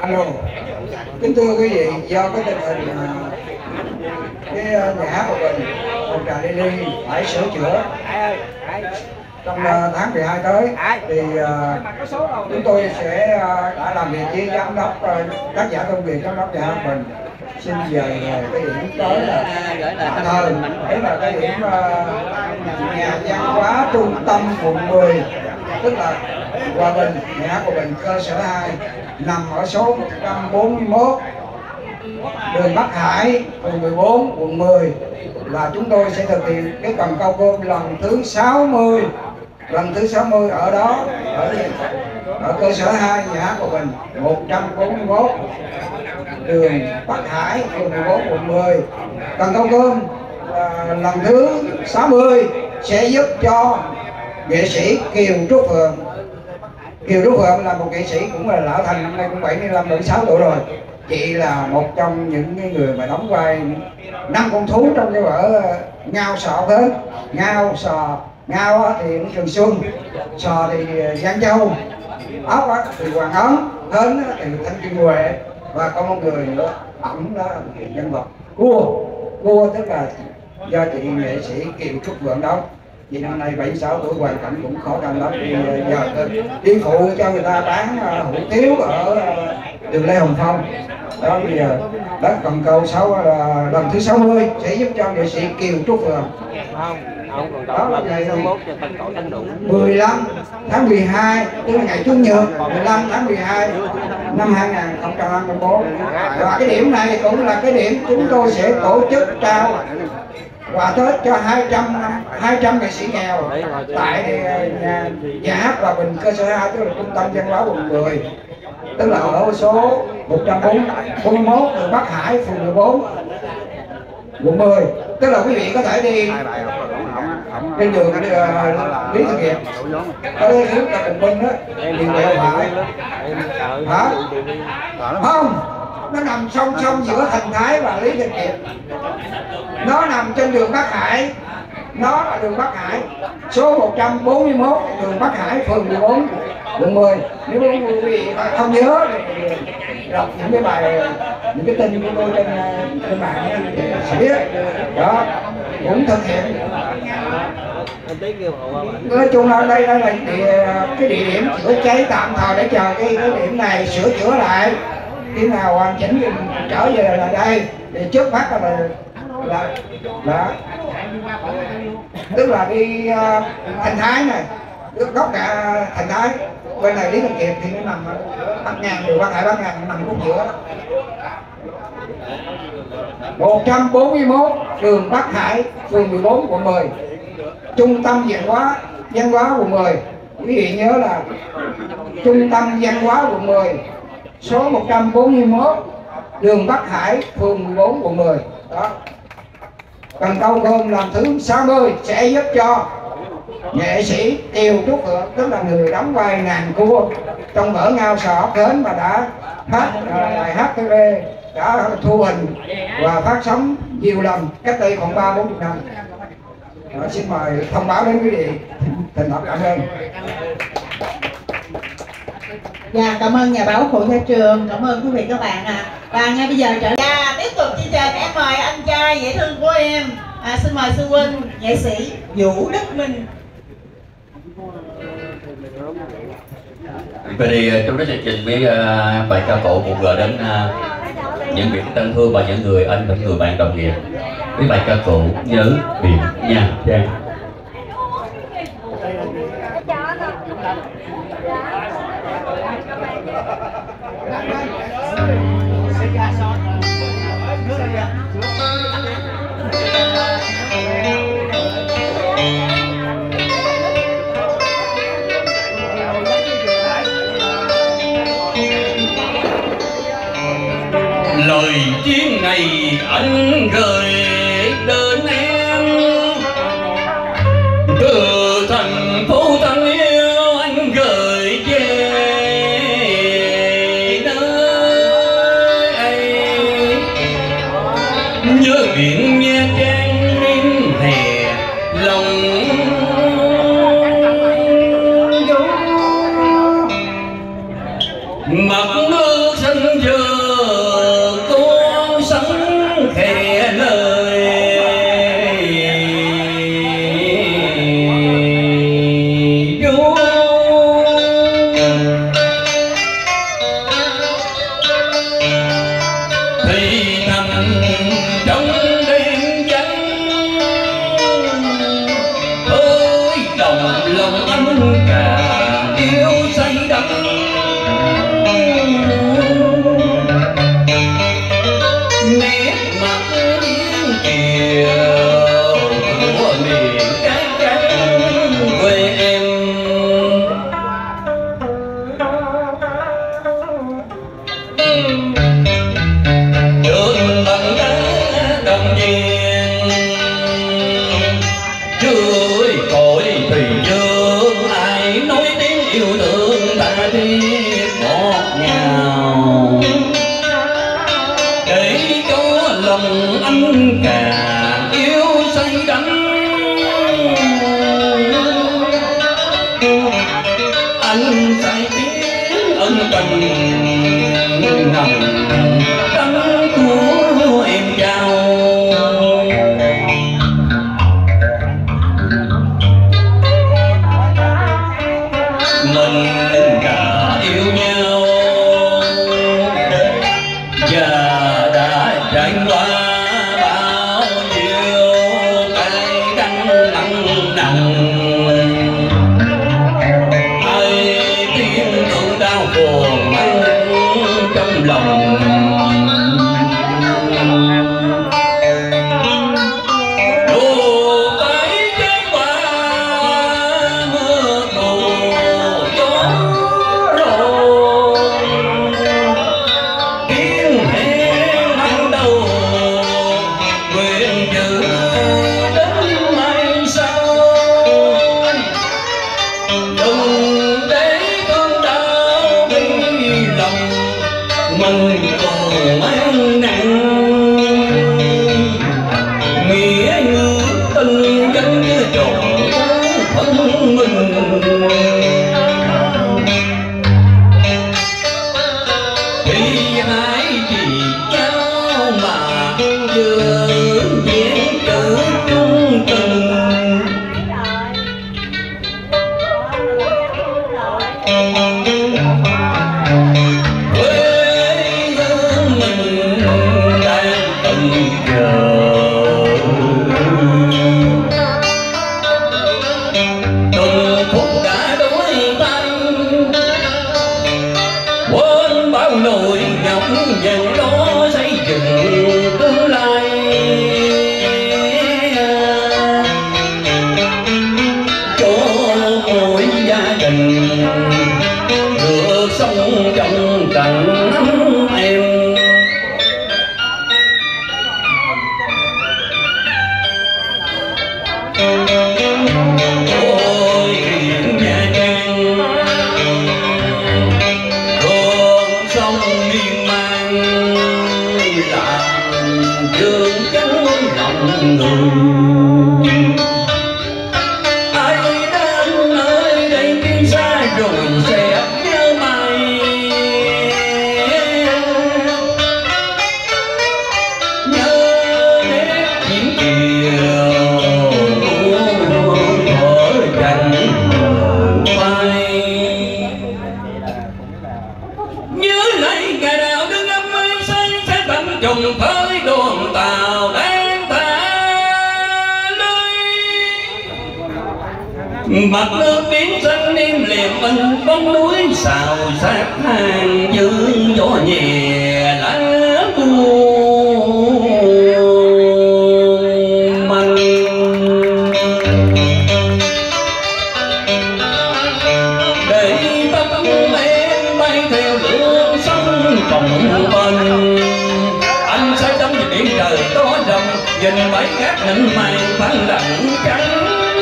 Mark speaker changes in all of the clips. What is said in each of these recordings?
Speaker 1: Alo, kính thưa quý vị, do cái tình hình cái nhà hát của mình Hồng Trà Lily phải sửa chữa trong tháng 12 tới thì chúng tôi sẽ đã làm việc với giám đốc tác giả công việc giám đốc nhà hát mình xin về cái điểm tới là thời đấy là cái điểm nhà văn hóa trung tâm quận 10, tức là Hòa Bình, nhà hát của mình cơ sở 2 nằm ở số 141 đường Bắc Hải, phường 14, quận 10. Là chúng tôi sẽ thực hiện cái cần câu cơm lần thứ 60. Lần thứ 60 ở đó, ở cơ sở 2 nhà hát của mình 141 đường Bắc Hải, phường 14, quận 10. Cần câu cơm lần thứ 60 sẽ giúp cho nghệ sĩ Kiều Trúc Phượng. Kiều Trúc Phượng là một nghệ sĩ cũng là lão thành, năm nay cũng 75-76 tuổi rồi. Chị là một trong những người mà đóng vai 5 con thú trong cái vở Ngao Sọ Hến. Ngao Sò, Ngao thì Trường Xuân, Sò thì Giang Châu, Ốc thì Hoàng Ấn, Hến thì Thanh Kim Huệ, và có một người nữa ẩm đó nhân vật Cua tức là do chị nghệ sĩ Kiều Trúc Phượng đóng. Chị năm nay 76 tuổi, hoàn cảnh cũng khó khăn lắm, thì giờ đi phụ cho người ta bán hủ tiếu ở đường Lê Hồng Phong đó. Bây giờ đất cần câu lần thứ 60 sẽ giúp cho nghệ sĩ Kiều Trúc Phượng. Đó là ngày 15 tháng 12, tức là ngày Chủ nhật 15 tháng 12 năm 2024. Và cái điểm này cũng là cái điểm chúng tôi sẽ tổ chức trao quà Tết cho 200 nghệ sĩ nghèo tại nhà hát Hòa Bình cơ sở 2, tức là trung tâm văn hóa quận 10, tức là ở số 141 đường Bắc Hải, phường 14, quận 10. Tức là quý vị có thể đi trên đường Lý Thường Kiệt, ở đây hướng là Bình Minh đó, đi quẹo phải. Hả? Không, nó nằm song song giữa Thành Thái và Lý Thường Kiệt. Nó nằm trên đường Bắc Hải, nó là đường Bắc Hải, số 141 đường Bắc Hải, phường 14, quận 10. Nếu quý vị không nhớ thì đọc những cái bài, những cái tin của tôi trên mạng thì sẽ biết. Đó, cũng thực hiện. Nói chung là đây là cái địa điểm chữa cháy tạm thời để chờ cái điểm này sửa chữa lại. Khi nào hoàn chỉnh thì trở về là đây. Thì trước mắt là tức là đi Thành Thái này, góc cả Thành Thái, bên này Lý Thường Kiệt thì nó nằm Bắc Ngang, đường Bắc Hải Bắc Ngang nằm khúc giữa đó. 141 đường Bắc Hải, phường 14, quận 10, trung tâm văn hóa quận 10. Quý vị nhớ là trung tâm văn hóa quận 10, số 141 đường Bắc Hải, phường 14, quận 10. Đó. Cần câu cơm lần thứ 60 sẽ giúp cho nghệ sĩ Kiều Trúc Phượng, tức là người đóng vai nàng cua trong vở Ngao Sọ Hến mà đã hát bài hát TV, đã thu hình và phát sóng nhiều lần cách đây khoảng 30-40 năm. Đó, xin mời thông báo đến quý vị. Thành thật cảm ơn.
Speaker 2: Dạ, cảm ơn nhà báo Phụ Thế Trường, cảm ơn quý vị các bạn ạ. Và ngay bây giờ tiếp tục chương trình, em mời anh trai dễ thương của em, xin mời sư huynh nghệ sĩ Vũ Đức Minh.
Speaker 3: Vậy thì trong đó chương trình với bài ca cổ một gửi đến những vị tân thương và những người anh và những người bạn đồng nghiệp với bài ca cổ Nhớ Biển Nha Trang.
Speaker 4: Lời chiến này anh gửi đến em từ thành phố thân yêu, anh gửi về nơi ấy. Nhớ biển Nha Trang đêm hè lòng mặt nước xanh giờ con sống khẽ lời vô thì thầm trong đêm trắng ơi đồng lòng anh cả yêu say đắm nét mặt yên kiều của miền cát trắng quê em đường bằng đá đồng viên chưa cội thủy dương ai nói tiếng yêu thương ta biết ngọt ngào để cho lòng anh càng yêu say đắm anh say tiếng ân tình nồng đắm của em trao mình đã yêu nhau và đã trải qua bao nhiêu cay đắng nặng nặng ai tiếng thương đau buồn mang trong lòng dù phải trải qua mưa mù gió rồn tiếng hẹn ban đầu nguyện giữ đến mai sau đừng để thương đau đi lòng mình còn mang nặng nghĩa như tình gắn như trọn thân mình thì hãy vì nhau mà giữ vẹn chữ chung tình quê hương mình đang từng chờ từng phút đã đổi tay quên bao nỗi nhọc nhằn đó xây dựng tương lai cho mỗi gia đình được sống trong cảnh ấm em ôi Nha Trang con sông miên man làm dương chấn lòng người ai đến nơi đây tiên xa rồi sẽ nhớ mày nhớ nét chuyện kiều ở cạnh vai nhớ lại ngày nào đứng ấm mây xanh sẽ tận trùng tới đoàn tàu đang thả lưới mặt nước biển xanh im liềm mình bóng núi xào sát hàng dưới gió nhẹ lá buồn manh để tóc em bay theo lửa sóng cộng bên anh say đắm nhìn biển trời có rầm nhìn bãi cát nịnh màng phẳng lặng trắng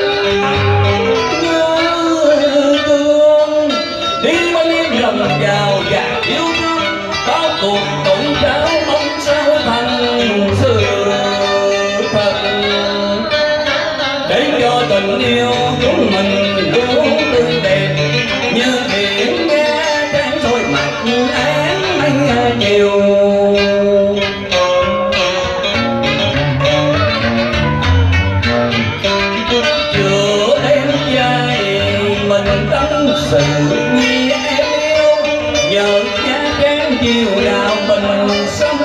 Speaker 4: nhớ thương đi bao đêm lòng vào và yêu thương bao cuộc tụng trao mong sao thành sự thật để cho tình yêu chúng mình luôn tươi đẹp như biển Nha Trang soi mặt nhiều. Chưa đêm dài mình tâm sự như em yêu, nhờ cha kén chiều nào mình sống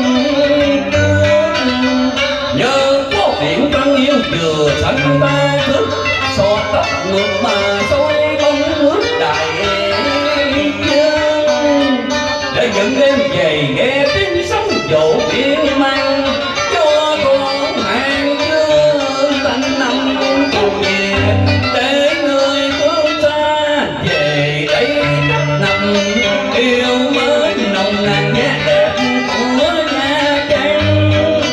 Speaker 4: nhớ có biển văn yêu vừa sánh ta thức xò tóc ngược mà xôi bóng nước đại dương để những đêm về nghe tiếng sóng vỗ biển mang cho con hàng dương tanh năm cùng về để người phương xa về đây đất nằm yêu mến nồng nàn nét đẹp của Nha Trang.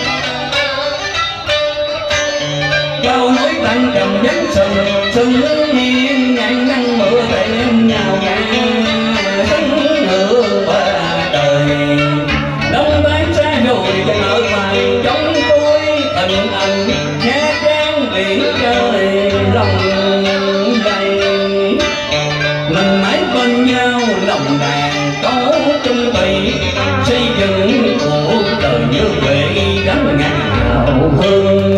Speaker 4: Bao núi tăng trầm dấn sừng hiên ngàn nắng mưa đêm nhào nhàng sân ngựa ba đời đông bán xa rồi ở ngoài trong tôi hình ảnh Nha Trang biển trời lòng đầy mình mãi bên nhau lòng đàn có chung bầy xây dựng cuộc đời như vậy gắn ngào hương.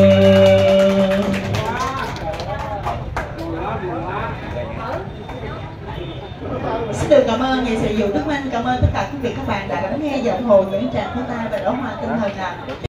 Speaker 2: Xin được cảm ơn nghệ sĩ Vũ Đức Minh, cảm ơn tất cả quý vị các bạn đã lắng nghe giọng hồ những tràng pháo tay và đóa hoa tinh thần ạ.